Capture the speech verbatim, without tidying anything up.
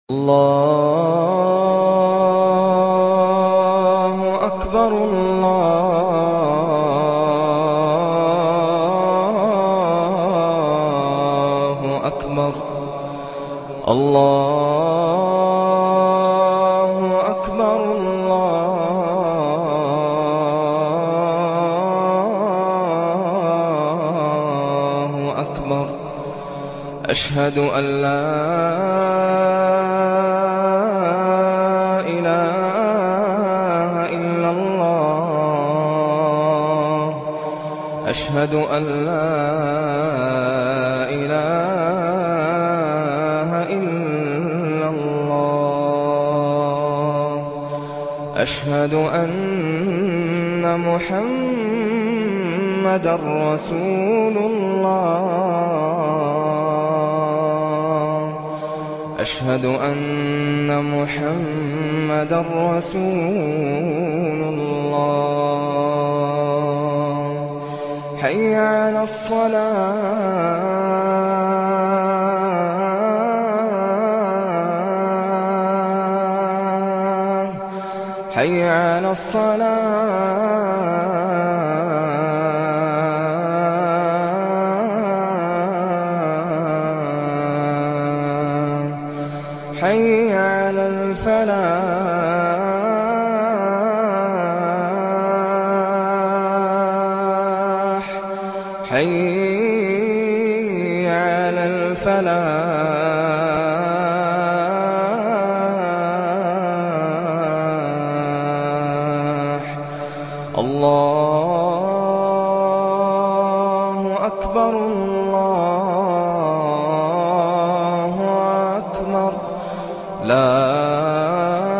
الله أكبر الله أكبر الله أكبر الله أكبر أشهد أن لا إله إلا الله أشهد أن لا إله إلا الله أشهد أن محمدًا رسول الله أشهد أن محمدًا رسول الله حي على الصلاة حي على الصلاة حي على الفلاح حي على الفلاح الله أكبر الله أكبر لا